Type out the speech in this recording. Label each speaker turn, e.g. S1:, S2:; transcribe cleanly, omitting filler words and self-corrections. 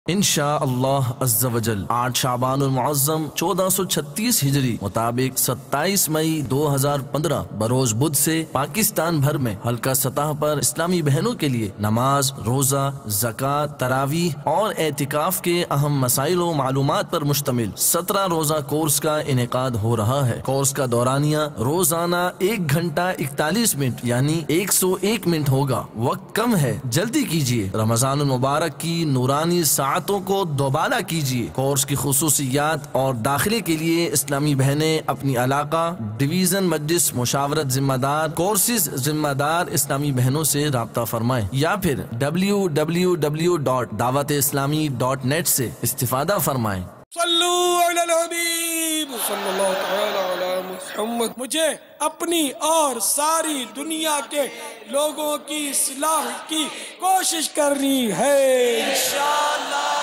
S1: انشاءاللہ عز و جل 8 شعبان المعظم 1436 ہجری مطابق 27 مئی 2015 بروز بدھ سے پاکستان بھر میں حلقہ سطح پر اسلامی بہنوں کے لیے نماز، روزہ، زکوٰۃ، تراویح اور اعتکاف کے اہم مسائل و معلومات پر مشتمل 17 روزہ کورس کا انعقاد ہو رہا ہے۔ کورس کا دورانیہ روزانہ 1 گھنٹہ 41 منٹ یعنی 101 منٹ ہوگا۔ وقت کم ہے، جلدی کیجیے، رمضان المبارک کی نورانی ساعتوں کو دوبارہ کیجیے۔ کورس کی خصوصیات اور داخلے کے لیے اسلامی بہنیں اپنی علاقہ ڈویژن مجلس مشاورت ذمہ دار کورسز ذمہ دار اسلامی بہنوں سے رابطہ فرمائیں یا پھر www.dawatesslami.net سے استفادہ فرمائیں۔
S2: صلو علی الحبیب صلی اللہ تعالی علی محمد۔ مجھے اپنی اور ساری دنیا کے لوگوں کی اصلاح کی کوشش کرنی ہے انشاءاللہ۔